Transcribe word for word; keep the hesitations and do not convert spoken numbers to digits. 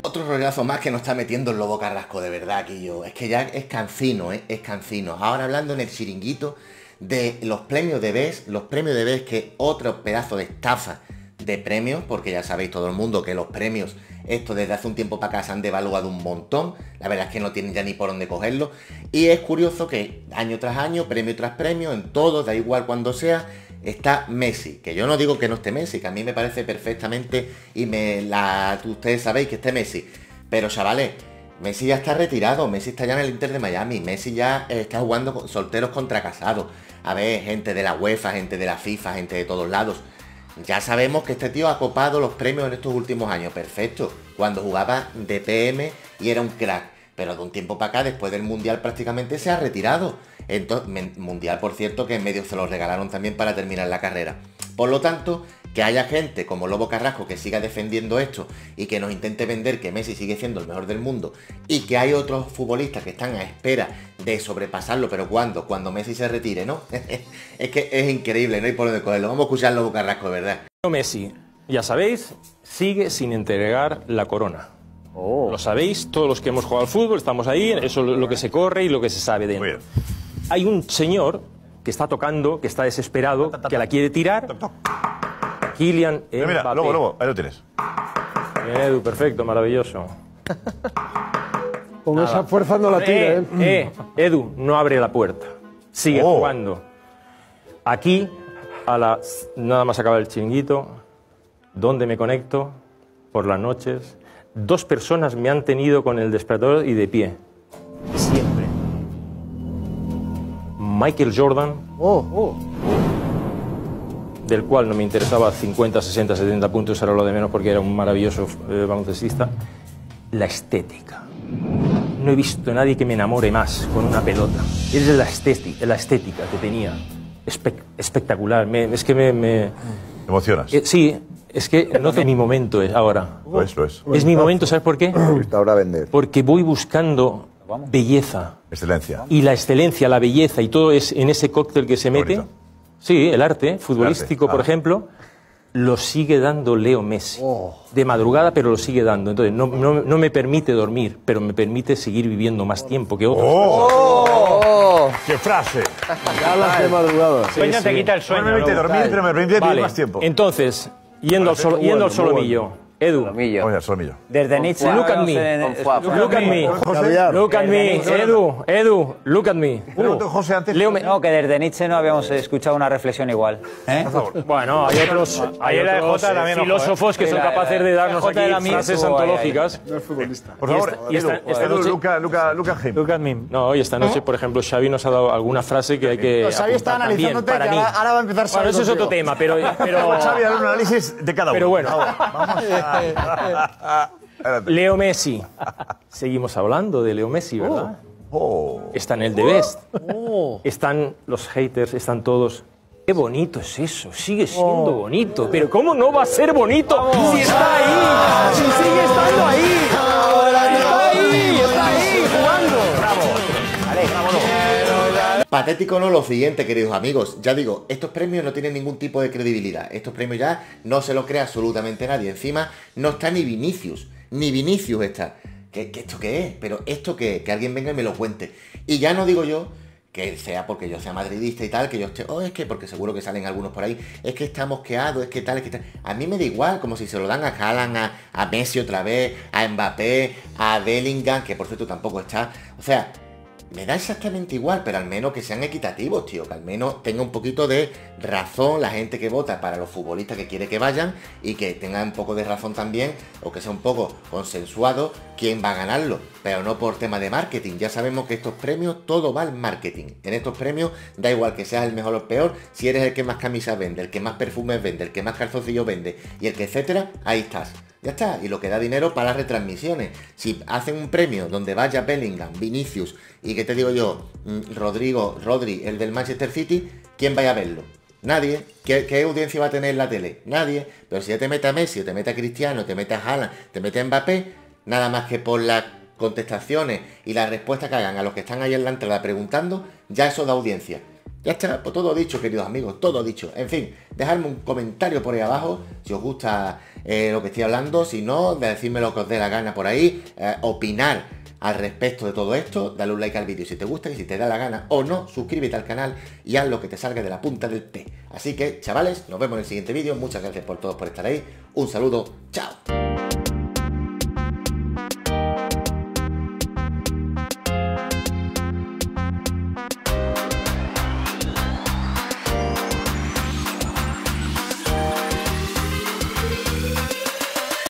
Otro rollazo más que nos está metiendo el Lobo Carrasco, de verdad, aquí yo. Es que ya es cansino, ¿eh? Es cansino. Ahora hablando en el chiringuito de los premios de B E S, los premios de B E S, que otro pedazo de estafa de premios, porque ya sabéis todo el mundo que los premios, esto desde hace un tiempo para acá se han devaluado un montón. La verdad es que no tienen ya ni por dónde cogerlo. Y es curioso que año tras año, premio tras premio, en todo, da igual cuando sea, está Messi, que yo no digo que no esté Messi, que a mí me parece perfectamente y me la ustedes sabéis que esté Messi, pero chavales, Messi ya está retirado, Messi está ya en el Inter de Miami, Messi ya está jugando solteros contra casados. A ver, gente de la UEFA, gente de la FIFA, gente de todos lados. Ya sabemos que este tío ha copado los premios en estos últimos años, perfecto, cuando jugaba de P M y era un crack, pero de un tiempo para acá, después del Mundial prácticamente se ha retirado. Entonces, Mundial, por cierto, que en medio se lo regalaron también para terminar la carrera. Por lo tanto, que haya gente como Lobo Carrasco que siga defendiendo esto y que nos intente vender que Messi sigue siendo el mejor del mundo, y que hay otros futbolistas que están a espera de sobrepasarlo, pero ¿cuándo? Cuando Messi se retire, ¿no? Es que es increíble, no hay por dónde cogerlo. Vamos a escuchar al Lobo Carrasco, de verdad. Messi, ya sabéis, sigue sin entregar la corona. Oh. Lo sabéis, todos los que hemos jugado al fútbol, estamos ahí, eso es lo que se corre y lo que se sabe de él. Hay un señor que está tocando, que está desesperado, que la quiere tirar. Kylian Mbappé. Mira, luego, luego, ahí lo tienes. Bien, Edu, perfecto, maravilloso. Con Nada. esa fuerza no la tira, ¿eh? Eh, Edu, no abre la puerta. Sigue oh. jugando. Aquí, a las, nada más acaba el chiringuito, ¿dónde me conecto? Por las noches. Dos personas me han tenido con el despertador y de pie. Siempre. Michael Jordan, oh, oh. del cual no me interesaba cincuenta, sesenta, setenta puntos, era lo de menos porque era un maravilloso eh, baloncestista. La estética. No he visto a nadie que me enamore más con una pelota. Es la estética, la estética que tenía. Espe espectacular. Me, es que me... me ¿Emocionas? Eh, sí, es que no es mi momento es ahora. Lo es, lo es. Es mi momento, ¿sabes por qué? Ahora vender. Porque voy buscando belleza. Excelencia. Y la excelencia, la belleza y todo es en ese cóctel que se mete. Bonito. Sí, el arte futbolístico, el arte. Ah. por ejemplo, lo sigue dando Leo Messi. Oh. De madrugada, pero lo sigue dando. Entonces, no, no, no me permite dormir, pero me permite seguir viviendo más tiempo que otros. ¡Oh! Oh. ¡Qué frase! Ya hablas de madrugada. Sí, sueño sí. te quita el sueño. No me permite dormir, pero me permite vivir más tiempo. Entonces, yendo, al, solo, yendo al solomillo. Edu. Oye, el solomillo. Desde Nietzsche. Look at me. Look at me. Look at me. Edu, Edu, look at me. Uh, José, antes. Leo me... No, que desde Nietzsche no habíamos escuchado una reflexión igual. ¿Eh? Bueno, hay otros, hay otros eh, filósofos que son capaces de darnos aquí frases antológicas. No es futbolista. Por favor, y esta, Edu, esta Edu, noche, Luca, Luca, Luca Gim. Look at me. No, hoy esta noche, por ejemplo, Xavi nos ha dado alguna frase que hay que No, Xavi está analizándote, para que mí. ahora, ahora va a empezar Xavi. Bueno, eso es otro contigo. tema, pero... pero Xavi, hará un análisis de cada uno. Pero bueno. Vamos a... Leo Messi. Seguimos hablando de Leo Messi, ¿verdad? Oh. Está en el The Best. Oh. Están los haters, están todos. Qué bonito es eso, sigue siendo oh. bonito. Pero ¿cómo no va a ser bonito Vamos. si está ahí? Si sigue estando ahí. Está ahí, está ahí, jugando. Bravo. Vale, bravo. Patético no lo siguiente, queridos amigos. Ya digo, estos premios no tienen ningún tipo de credibilidad. Estos premios ya no se los cree absolutamente nadie. Encima no está ni Vinicius. Ni Vinicius está. ¿Qué, qué, ¿Esto qué es? Pero ¿esto qué es? Que alguien venga y me lo cuente. Y ya no digo yo que sea porque yo sea madridista y tal, que yo esté... Oh, es que porque seguro que salen algunos por ahí. Es que está mosqueado, es que tal, es que tal. A mí me da igual, como si se lo dan a Haaland, a, a Messi otra vez, a Mbappé, a Bellingham, que por cierto tampoco está. O sea... Me da exactamente igual, pero al menos que sean equitativos, tío. Que al menos tenga un poquito de razón la gente que vota para los futbolistas que quiere que vayan y que tenga un poco de razón también, o que sea un poco consensuado quién va a ganarlo. Pero no por tema de marketing. Ya sabemos que estos premios, todo va al marketing. En estos premios da igual que seas el mejor o el peor. Si eres el que más camisas vende, el que más perfumes vende, el que más calzoncillos vende y el que etcétera, ahí estás. Ya está, y lo que da dinero para las retransmisiones. Si hacen un premio donde vaya Bellingham, Vinicius y que te digo yo, Rodrigo, Rodri, el del Manchester City, ¿quién vaya a verlo? Nadie. ¿Qué, ¿Qué audiencia va a tener la tele? Nadie. Pero si ya te mete a Messi, o te mete a Cristiano, te mete a Haaland, te mete a Mbappé, nada más que por las contestaciones y las respuestas que hagan a los que están ahí en la entrada preguntando, ya eso da audiencia. Ya está, pues todo dicho, queridos amigos, todo dicho. En fin, dejadme un comentario por ahí abajo si os gusta eh, lo que estoy hablando. Si no, decidme lo que os dé la gana por ahí. Eh, opinar al respecto de todo esto. Dale un like al vídeo si te gusta y si te da la gana o no, suscríbete al canal y haz lo que te salga de la punta del P. Así que, chavales, nos vemos en el siguiente vídeo. Muchas gracias por todos por estar ahí. Un saludo, chao.